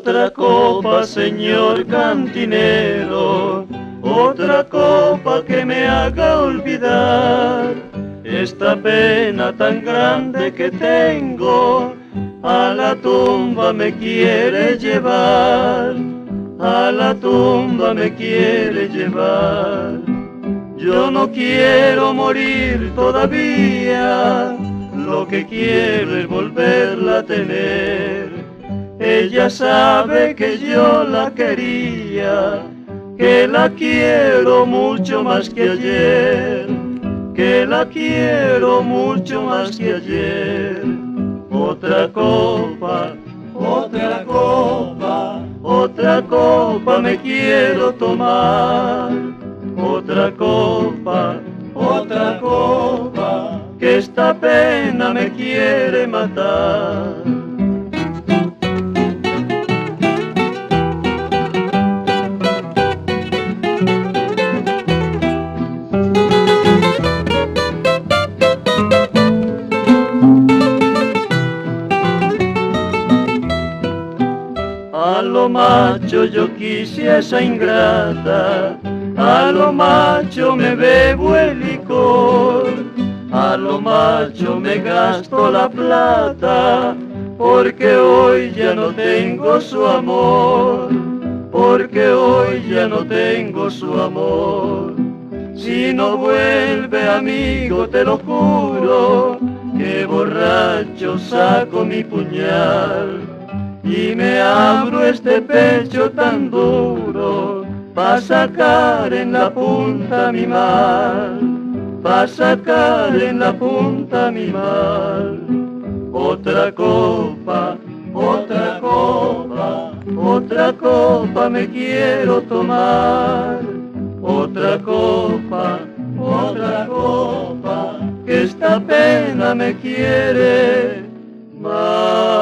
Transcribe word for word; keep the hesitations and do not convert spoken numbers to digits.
Otra copa, señor cantinero, otra copa que me haga olvidar esta pena tan grande que tengo. A la tumba me quiere llevar, a la tumba me quiere llevar. Yo no quiero morir todavía, lo que quiero es volverla a tener. Ella sabe que yo la quería, que la quiero mucho más que ayer, que la quiero mucho más que ayer. Otra copa, otra copa, otra copa me quiero tomar. Otra copa, otra copa, que esta pena me quiere matar. A lo macho yo quise a esa ingrata, a lo macho me bebo el licor, a lo macho me gasto la plata, porque hoy ya no tengo su amor, porque hoy ya no tengo su amor. Si no vuelve, amigo, te lo juro, que borracho saco mi puñal y me abro este pecho tan duro pa' sacar en la punta mi mal, pa' sacar en la punta mi mal. Otra copa, otra copa, otra copa me quiero tomar. Otra copa, otra copa, que esta pena me quiere más.